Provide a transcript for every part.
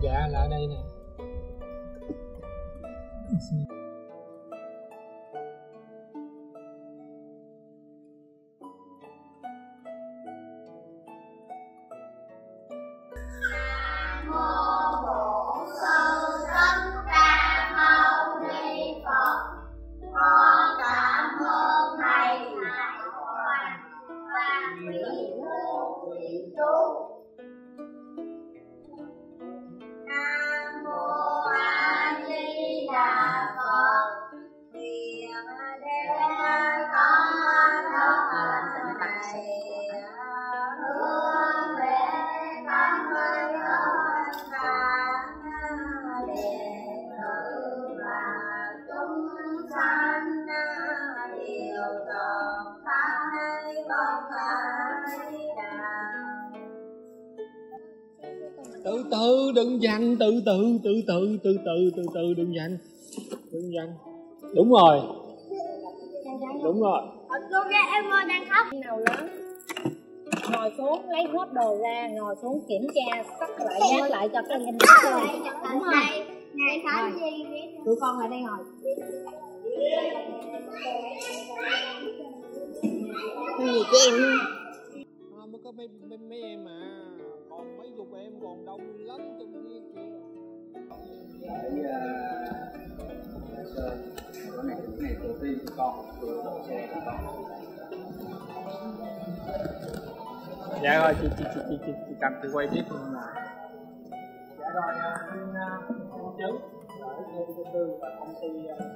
Dạ là ở đây nè. Từ từ đừng giành, từ từ đừng giành. Đúng rồi. Cô ra em ơi đang khóc. Nào lớn ngồi xuống lấy hết đồ ra, ngồi xuống kiểm tra sắp lại nhét lại cho các em. Đúng rồi. Ngày tháng gì tụi con lại đây ngồi. Cái gì của em? Mới có mấy em mà còn mấy chục em còn đông lắm trong kia kìa. Cái này tổ tiên của con, tổ xe của con. Dạ rồi, chị cầm chị quay tiếp luôn mà. Dạ rồi, chứng ở khu tư và công ty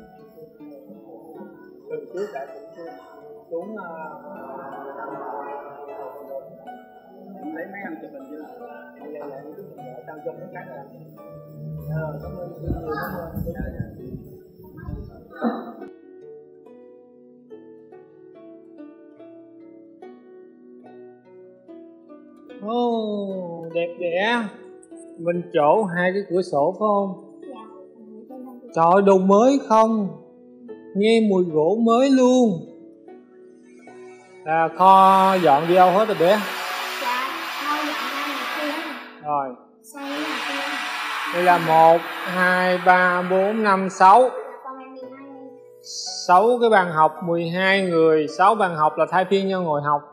từ trước đã xuống Lấy mấy anh chụp hình chưa? lại ở trong mấy cái này. Cảm ơn nhiều lắm. Đẹp đẽ. Mình chỗ hai cái cửa sổ phải không? Dạ. Trời ơi, đồ mới không? Nghe mùi gỗ mới luôn. Kho dọn đi đâu hết rồi bé? Dạ, thôi dọn ra là kia. Rồi. Xây là kia. Đây là 1, 2, 3, 4, 5, 6. Còn em 12. 6 cái bàn học, 12 người, 6 bàn học là thay phiên nhau ngồi học.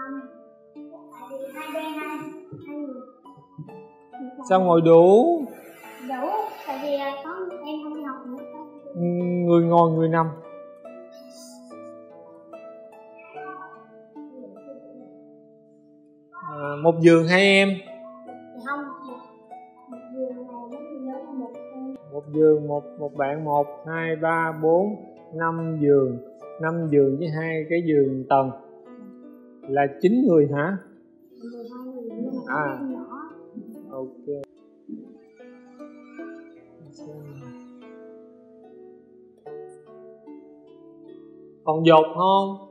Sao ngồi đủ? Đủ, tại vì có em không đi học nữa. Người ngồi người nằm. Một giường hai em. Không, một giường này nó nhớ là một em. Một giường, một bạn, 1, 2, 3, 4, 5 giường. 5 giường với 2 cái giường tầng là 9 người hả? 12 người nhưng mà em nhỏ. Ok. Còn dột không?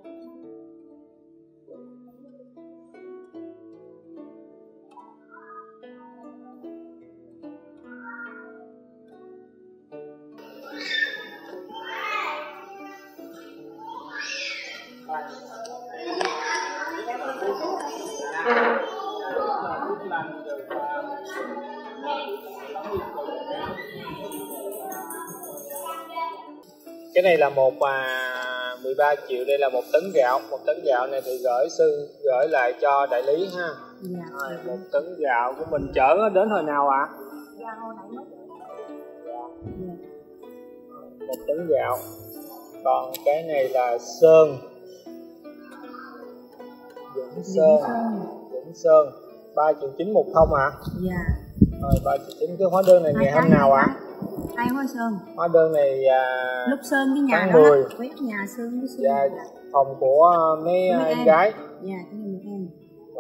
Cái này là 13 triệu, đây là 1 tấn gạo. 1 tấn gạo này thì gửi lại cho đại lý ha. Dạ. Rồi, 1 tấn gạo của mình chở đến hồi nào ạ? Dạ, hồi nãy mới chở. 1 tấn gạo. Còn cái này là sơn. Vĩnh Sơn 3,9 triệu một thông ạ? Dạ. Rồi 3,9 triệu. Cái hóa đơn này ngày hôm nào ạ? Hai hóa sơn. Hóa đơn này Lúc sơn cái nhà tháng đó 10. quét nhà sơn cái sơn. Dạ, phòng của mấy em gái. Dạ, cái này một em.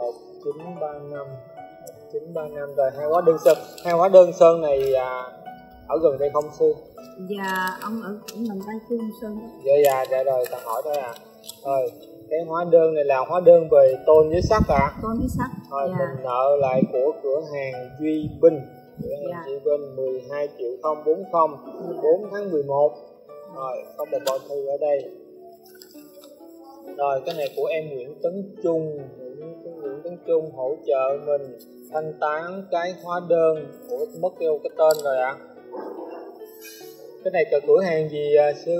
1935 rồi. Hai hóa đơn sơn này ở gần đây không sư? Dạ, ông ở mình đang Phương Sơn đó. Dạ rồi, ta hỏi thôi à. Rồi, cái hóa đơn này là hóa đơn về tôn với sắt ạ? Tôn với sắt. Rồi, dạ. mình nợ lại của cửa hàng Duy Binh. Cửa hàng dạ. Duy Binh 12.040 4 tháng 11. Rồi, có một bao thư ở đây. Rồi, cái này của em Nguyễn Tấn Trung. chung hỗ trợ mình thanh toán cái hóa đơn. Ủa mất kêu cái tên rồi ạ. Cái này là cửa hàng gì sư?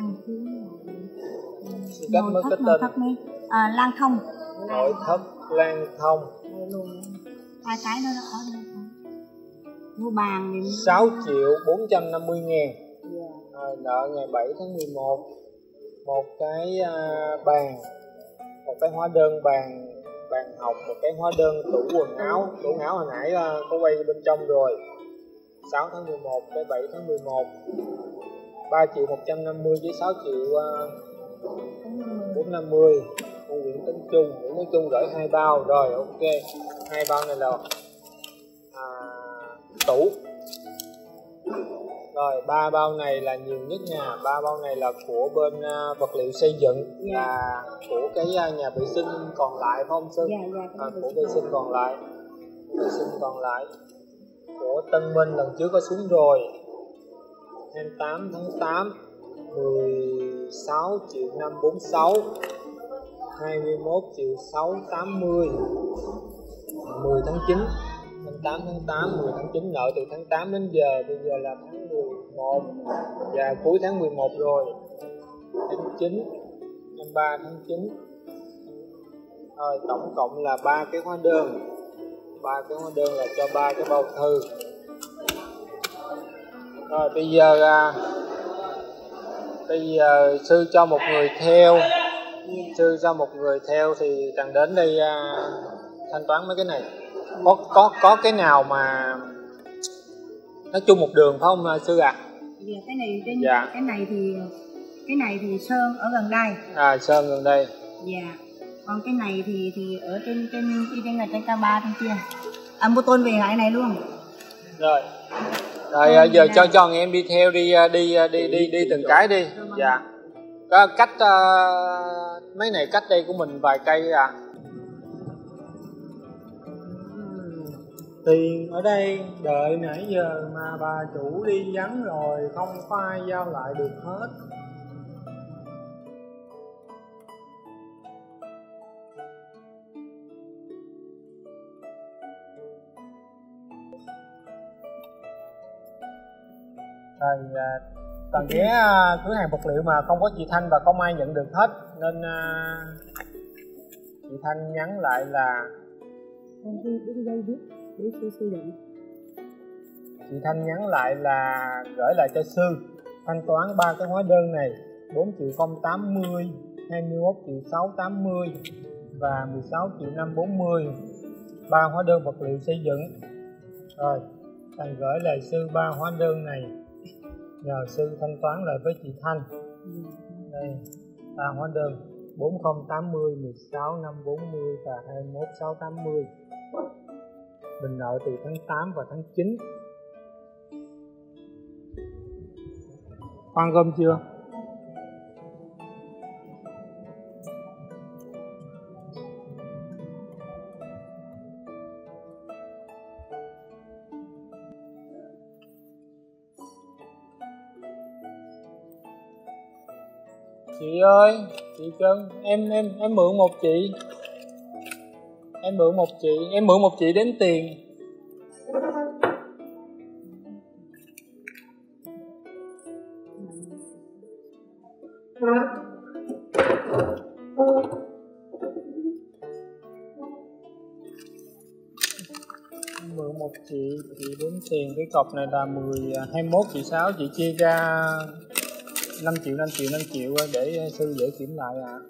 Sư cách mất cái tên. Lan Thông. Nội thất Lan Thông. Đây luôn. Hai cái đó ở đây. Mua bàn thì 6.450.000. Rồi, nợ ngày 7 tháng 11. Một cái bàn, một cái hóa đơn bàn học, một cái hóa đơn tủ quần áo hồi nãy có quay bên trong rồi. 6 tháng 11 tới 7 tháng 11. 3.150 với 6.450. Của Nguyễn Tấn Trung. Nguyễn Tấn Trung gửi 2 bao rồi, ok. 2 bao này là tủ. Rồi 3 bao này là nhiều nhất nha. 3 bao này là của bên vật liệu xây dựng, là của cái nhà vệ sinh còn lại phải không sư? Của vệ sinh còn lại. Vệ sinh còn lại của Tân Minh lần trước có xuống rồi. 28 tháng 8 16.546. 21.680. 10 tháng 9. 8 tháng 8, 10 tháng 9, nợ từ tháng 8 đến giờ, bây giờ là tháng 11 và cuối tháng 11 rồi. Tháng 9, 23 tháng 9. Rồi tổng cộng là 3 cái hóa đơn. 3 cái hóa đơn là cho 3 cái bao thư. Rồi bây giờ sư cho một người theo. Sư cho một người theo thì thằng đến đây thanh toán mấy cái này. Có cái nào mà nói chung một đường phải không sư ạ? Cái này thì Sơn ở gần đây. Sơn gần đây. Dạ. Còn cái này thì ở trên K3 trên kia. Mua tôn về lại này luôn. Rồi giờ cho anh em đi theo đi từng cái đi. Dạ. Có cách mấy này cách đây của mình vài cây à. Tiền ở đây đợi nãy giờ mà bà chủ đi vắng rồi, không có ai giao lại được hết. Rồi toàn ghé cửa hàng vật liệu mà không có chị Thanh và không ai nhận được hết, nên chị Thanh nhắn lại là chị Thanh nhắn lại là gửi lại cho sư thanh toán 3 cái hóa đơn này 4.080, 21.680 và 16.540, 3 hóa đơn vật liệu xây dựng. Rồi Thanh gửi lại sư 3 hóa đơn này, nhờ sư thanh toán lại với chị Thanh. Đây 3 hóa đơn 4080, 16540 và 21680. Bình nợ từ tháng 8 và tháng 9. Ăn cơm chưa? Chị ơi, chị Trân, em mượn một chị. Em mượn một chị đến tiền. Mượn một chị đến tiền. Cái cọc này là 21 triệu 6, chị chia ra 5 triệu để sư dễ kiểm lại ạ.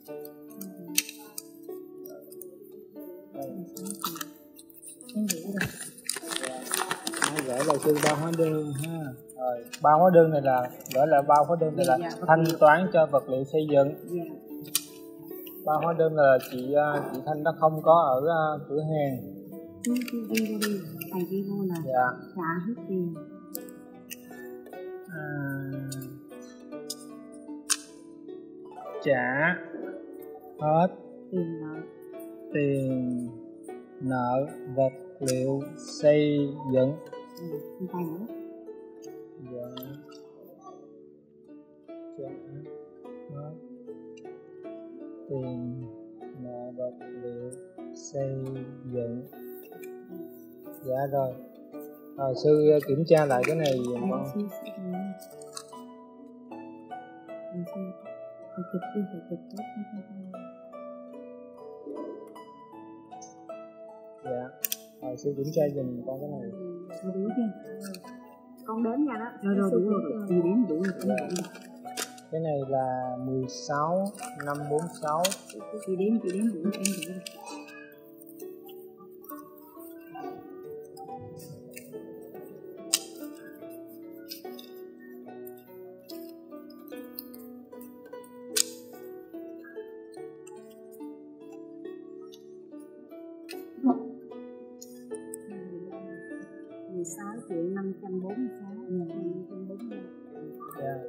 Gửi lại sư 3 hóa đơn ha. Rồi 3 hóa đơn này là gửi lại 3 hóa đơn này là thanh toán cho vật liệu xây dựng. 3 hóa đơn là chị Thanh nó không có ở cửa hàng. Đi thầy đi vô là trả hết tiền. Trả hết tiền nợ vật liệu xây dựng. Dạ. Trả hết tiền nợ vật liệu xây dựng. Dạ rồi. Rồi sư kiểm tra lại cái này con. Dạ. Rồi sư kiểm tra giùm con cái này. Con đếm ra đó. Rồi đủ rồi. Chị đếm đủ rồi. Cái này là 16 546. Chị đếm đủ em đủ. Yeah.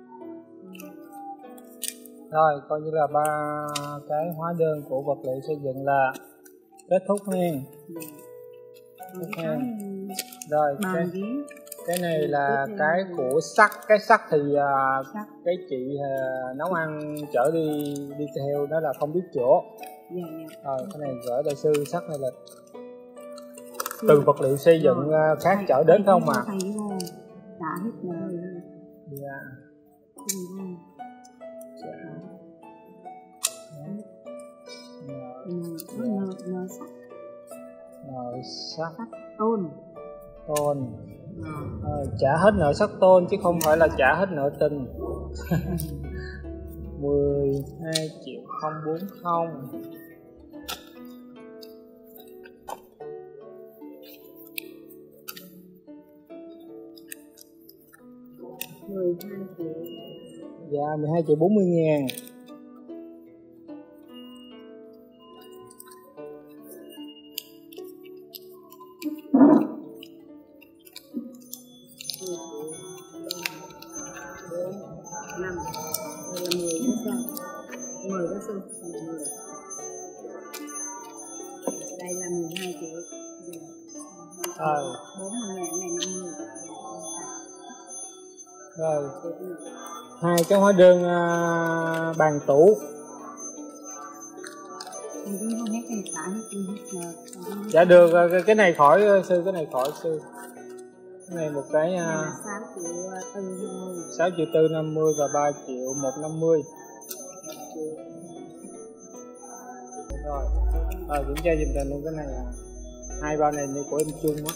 Rồi coi như là 3 cái hóa đơn của vật liệu xây dựng là kết thúc hen. Rồi cái này là cái của sắt. Cái sắt thì cái chị nấu ăn chở đi theo đó là không biết chỗ. Rồi cái này gửi đại sư. Sắt này là từ vật liệu xây dựng khác chở đến không mà. Dạ. Nợ sắt tôn. Trả hết nợ sắt tôn chứ không phải là trả hết nợ tình. 12.040. Dạ 12.040.000. Đây là 12 triệu. 40.000 này 50. Rồi 2 cái hóa đơn bàn tủ. Dạ được. Cái này khỏi sư. Cái này khỏi sư. Cái này một cái 6.450 và 3.150. Rồi kiểm tra giùm tiền luôn. Cái này là 2 bao này như của em Trung á.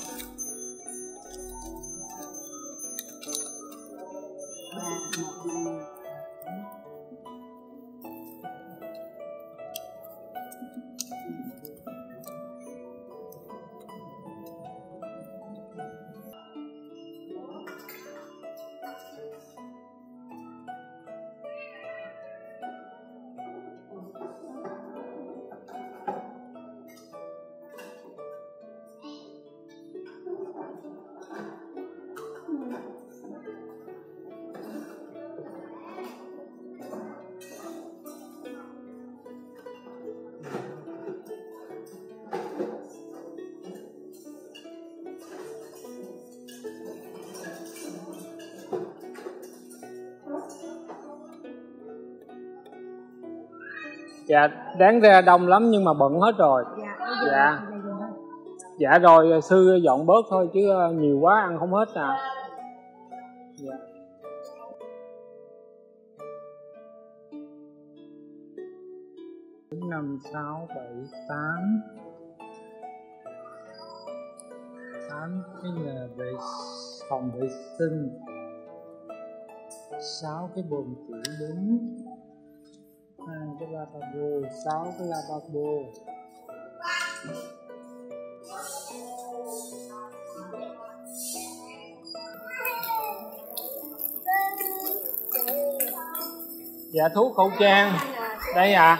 Dạ đáng ra đông lắm nhưng mà bận hết rồi. Dạ rồi sư dọn bớt thôi chứ nhiều quá ăn không hết à. Dạ. Năm 6 7 8 cái nhà phòng vệ sinh, 6 cái bồn rửa đúng, 2 cái lavabo, 6 cái lavabo. Dạ thuốc khẩu trang đây à.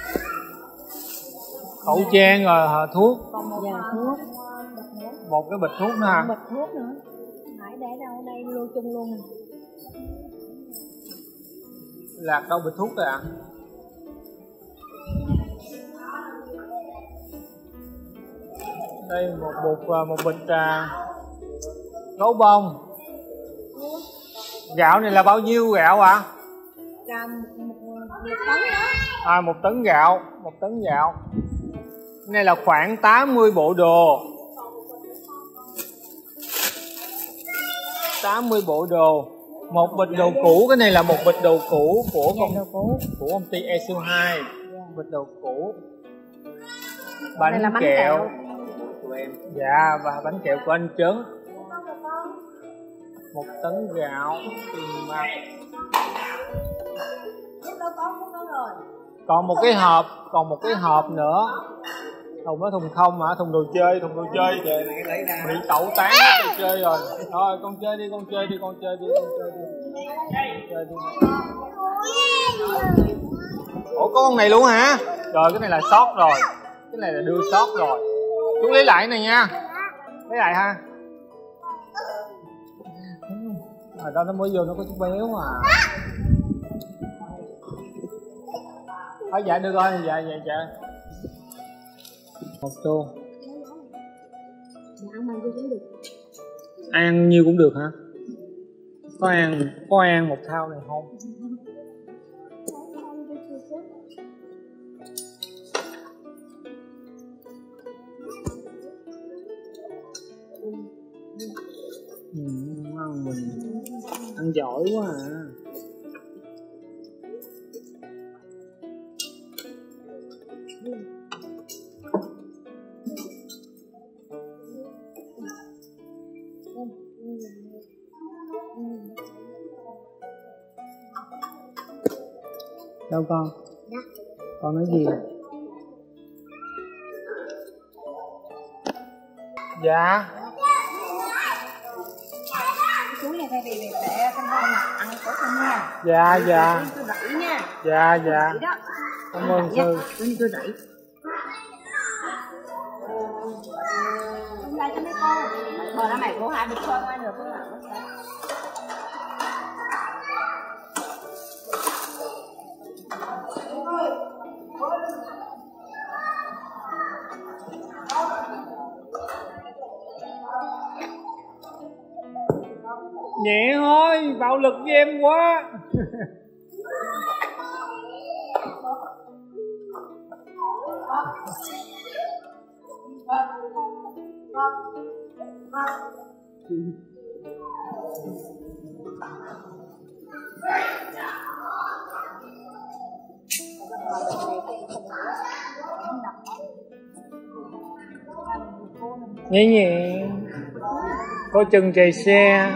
Khẩu trang rồi thuốc. Thuốc. Một cái bịch thuốc nữa hả? Bịch thuốc nữa. Nãy để đâu đây lưu chung luôn. Lạc đâu bịch thuốc rồi ạ? Đây một bịch gấu bông. Gạo này là bao nhiêu gạo ạ? Là 1 tấn đó. 1 tấn gạo, 1 tấn gạo. Cái này là khoảng 80 bộ đồ. 80 bộ đồ. Một bịch đồ cũ, cái này là một bịch đồ cũ của công ty Esu 2. Bịch đồ cũ. Bánh kẹo của em. Dạ, và bánh kẹo của anh Trấn. 1 tấn gạo, tiền mặt. Còn một cái hộp nữa. Thùng đó thùng không hả? Thùng đồ chơi. Bị tẩu tán đồ chơi rồi. Thôi con chơi đi. Ủa có con này luôn hả? Rồi cái này là sót rồi. Cái này là đưa sót rồi. Chú lấy lại này nha. Lấy lại ha. Ở đó nó mới vô nó có chút béo mà. Dạ được rồi, dạ. Một tô. Ăn nhiêu cũng được hả? Có ăn một thao này không? Ăn mình ăn giỏi quá à. Đâu con? Dạ. Con nói gì? Dạ. Chuối này thay vì để con ăn của con nha. Dạ. Tôi đẩy nha. Dạ. Cảm ơn sư. Tôi đẩy. Hôm nay cho mấy con. Bờ nó mày của hai được hơn ai được không ạ? Nhẹ thôi, bạo lực với em quá. Nhẹ. Có chân chạy xe.